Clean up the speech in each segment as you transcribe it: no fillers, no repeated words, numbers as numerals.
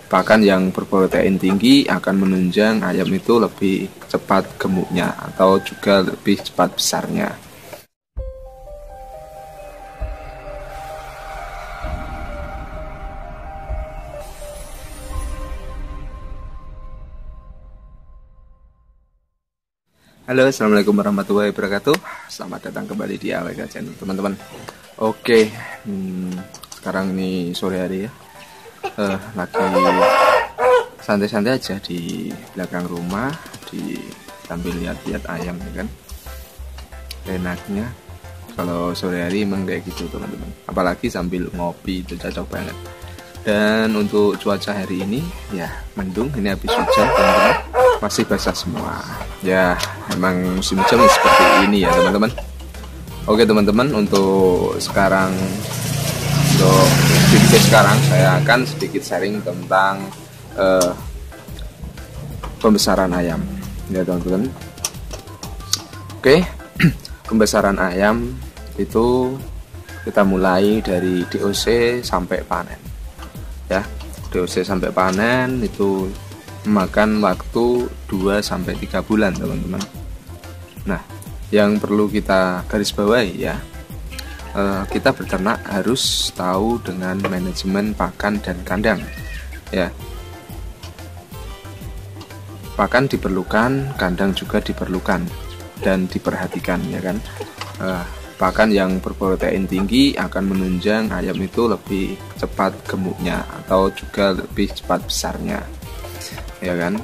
pakan yang berprotein tinggi akan menunjang ayam itu lebih cepat gemuknya atau juga lebih cepat besarnya. Halo, assalamualaikum warahmatullahi wabarakatuh. Selamat datang kembali di AWK Channel, teman-teman. Oke, sekarang ini sore hari ya. Lagi santai-santai aja di belakang rumah, sambil lihat-lihat ayam ya kan. Enaknya kalau sore hari emang kayak gitu, teman-teman. Apalagi sambil ngopi, itu cocok banget. Dan untuk cuaca hari ini ya mendung, ini habis hujan, teman-teman. Masih basah semua. Ya, emang musim hujan seperti ini ya, teman-teman. Oke, teman-teman, untuk video sekarang saya akan sedikit sharing tentang pembesaran ayam. Ya, teman-teman. Oke, pembesaran ayam itu kita mulai dari DOC sampai panen. Ya, DOC sampai panen itu memakan waktu 2-3 bulan, teman-teman. Nah, yang perlu kita garis bawahi ya, kita beternak harus tahu dengan manajemen pakan dan kandang ya. Pakan diperlukan, kandang juga diperlukan dan diperhatikan ya kan. Pakan yang berprotein tinggi akan menunjang ayam itu lebih cepat gemuknya atau juga lebih cepat besarnya ya kan.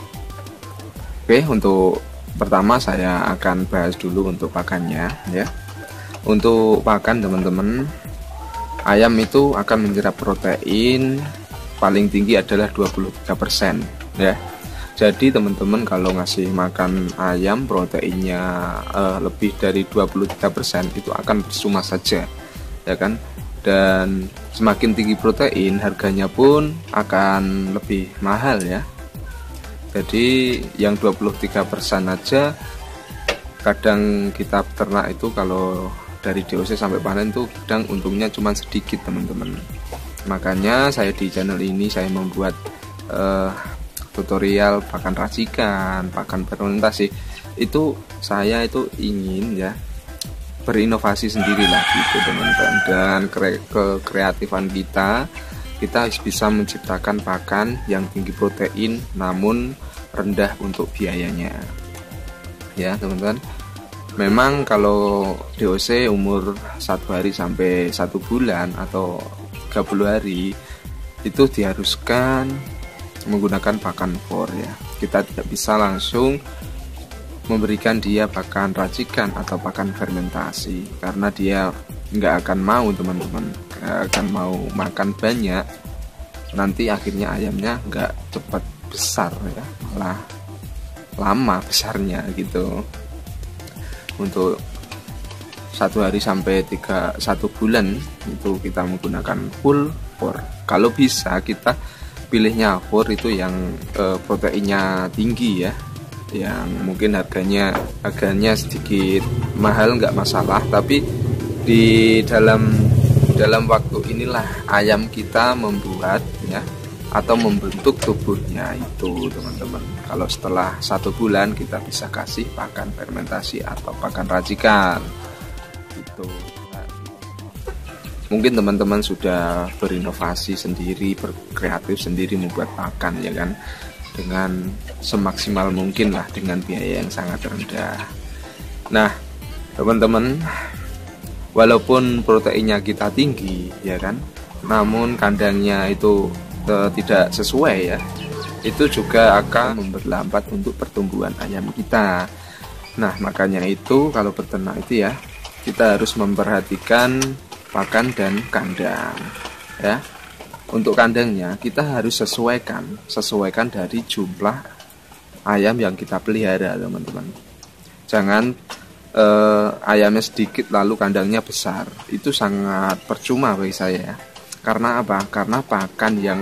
Oke, untuk pertama saya akan bahas dulu untuk pakannya ya. Untuk pakan, teman-teman, ayam itu akan menyerap protein paling tinggi adalah 23% ya. Jadi teman-teman kalau ngasih makan ayam proteinnya lebih dari 23% itu akan percuma saja ya kan. Dan semakin tinggi protein harganya pun akan lebih mahal ya. Jadi yang 23% aja kadang kita ternak itu kalau dari DOC sampai panen tuh kadang untungnya cuma sedikit, teman-teman. Makanya saya di channel ini saya membuat tutorial pakan racikan, pakan fermentasi. Itu saya itu ingin ya berinovasi sendirilah gitu, teman-teman. Dan kekreatifan kita bisa menciptakan pakan yang tinggi protein namun rendah untuk biayanya ya, teman-teman. Memang kalau DOC umur 1 hari sampai 1 bulan atau 30 hari itu diharuskan menggunakan pakan for ya. Kita tidak bisa langsung memberikan dia pakan racikan atau pakan fermentasi karena dia nggak akan mau, teman-teman, akan mau makan banyak, nanti akhirnya ayamnya nggak cepat besar ya, malah lama besarnya gitu. Untuk 1 hari sampai 1 bulan itu kita menggunakan full for. Kalau bisa kita pilihnya for itu yang proteinnya tinggi ya, yang mungkin harganya sedikit mahal, nggak masalah, tapi di dalam waktu inilah ayam kita membuat ya atau membentuk tubuhnya itu, teman-teman. Kalau setelah 1 bulan kita bisa kasih pakan fermentasi atau pakan racikan gitu. Mungkin teman-teman sudah berinovasi sendiri, berkreatif sendiri membuat pakan ya kan, dengan semaksimal mungkin lah dengan biaya yang sangat rendah. Nah, teman-teman, walaupun proteinnya kita tinggi ya kan, namun kandangnya itu tidak sesuai ya, itu juga akan memperlambat untuk pertumbuhan ayam kita. Nah, makanya itu kalau peternak itu ya kita harus memperhatikan pakan dan kandang ya. Untuk kandangnya kita harus sesuaikan dari jumlah ayam yang kita pelihara, teman-teman. Jangan ayamnya sedikit lalu kandangnya besar, itu sangat percuma bagi saya. Karena apa? Karena pakan yang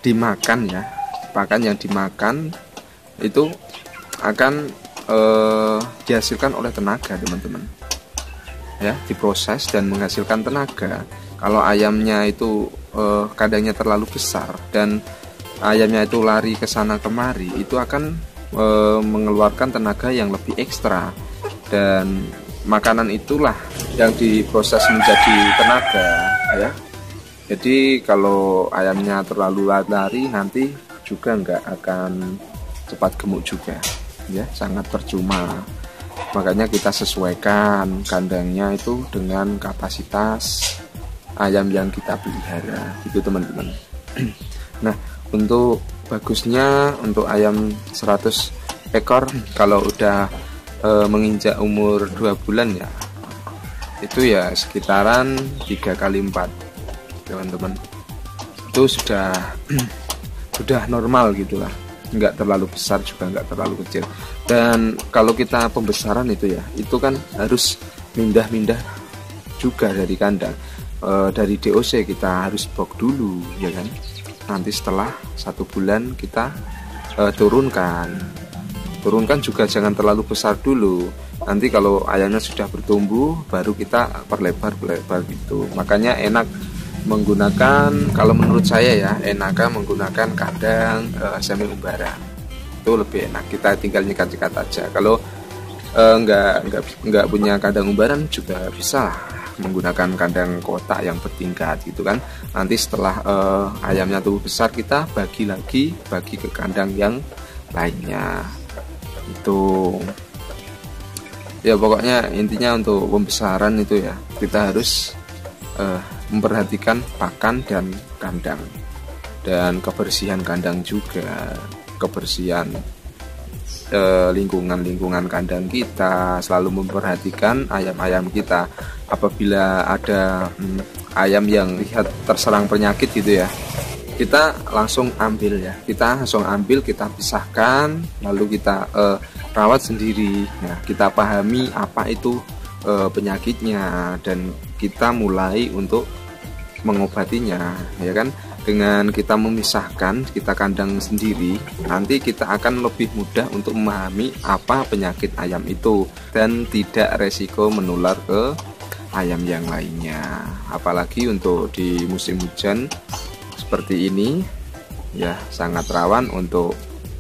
dimakan itu akan dihasilkan oleh tenaga, teman-teman ya, diproses dan menghasilkan tenaga. Kalau ayamnya itu kandangnya terlalu besar dan ayamnya itu lari ke sana kemari, itu akan mengeluarkan tenaga yang lebih ekstra, dan makanan itulah yang diproses menjadi tenaga ya. Jadi kalau ayamnya terlalu lari nanti juga nggak akan cepat gemuk juga ya, sangat percuma. Makanya kita sesuaikan kandangnya itu dengan kapasitas ayam yang kita pelihara gitu teman-teman. Nah, untuk bagusnya untuk ayam 100 ekor kalau udah menginjak umur 2 bulan ya, itu ya sekitaran 3 kali 4 teman-teman. Itu sudah normal gitulah, nggak terlalu besar juga nggak terlalu kecil. Dan kalau kita pembesaran itu ya, itu kan harus mindah-mindah juga dari kandang. Dari DOC kita harus box dulu ya kan, nanti setelah 1 bulan kita turunkan juga, jangan terlalu besar dulu. Nanti kalau ayamnya sudah bertumbuh baru kita perlebar gitu. Makanya enak menggunakan, kalau menurut saya ya, enaknya menggunakan kandang semi umbaran, itu lebih enak. Kita tinggal nyikat-nyikat aja. Kalau nggak punya kandang umbaran juga bisa menggunakan kandang kotak yang bertingkat gitu kan. Nanti setelah ayamnya tumbuh besar kita bagi ke kandang yang lainnya. Itu ya pokoknya intinya untuk pembesaran itu ya, kita harus memperhatikan pakan dan kandang, dan kebersihan kandang juga, kebersihan lingkungan kandang kita, selalu memperhatikan ayam-ayam kita. Apabila ada ayam yang lihat terserang penyakit gitu ya, kita langsung ambil, kita pisahkan, lalu kita rawat sendiri. Nah, kita pahami apa itu penyakitnya, dan kita mulai untuk mengobatinya ya kan. Dengan kita memisahkan, kita kandang sendiri, nanti kita akan lebih mudah untuk memahami apa penyakit ayam itu, dan tidak resiko menular ke ayam yang lainnya. Apalagi untuk di musim hujan seperti ini ya, sangat rawan untuk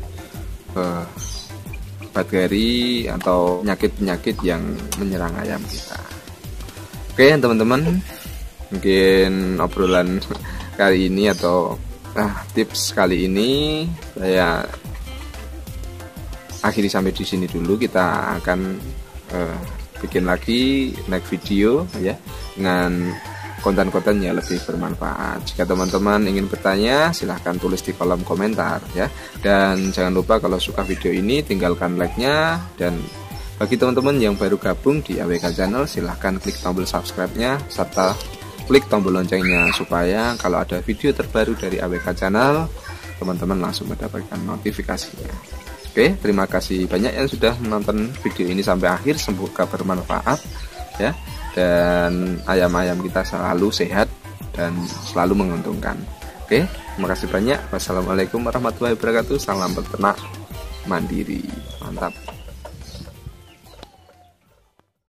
bakteri atau penyakit-penyakit yang menyerang ayam kita. Oke teman-teman, mungkin obrolan kali ini atau tips kali ini saya akhiri sampai di sini dulu. Kita akan bikin lagi next video ya, dengan konten-konten yang lebih bermanfaat. Jika teman-teman ingin bertanya, silahkan tulis di kolom komentar ya. Dan jangan lupa kalau suka video ini tinggalkan like-nya, dan bagi teman-teman yang baru gabung di AWK Channel, silahkan klik tombol subscribe-nya serta klik tombol loncengnya, supaya kalau ada video terbaru dari AWK Channel, teman-teman langsung mendapatkan notifikasinya. Oke, terima kasih banyak yang sudah menonton video ini sampai akhir. Semoga bermanfaat ya, dan ayam-ayam kita selalu sehat dan selalu menguntungkan. Oke, terima kasih banyak. Wassalamualaikum warahmatullahi wabarakatuh. Salam peternak mandiri, mantap.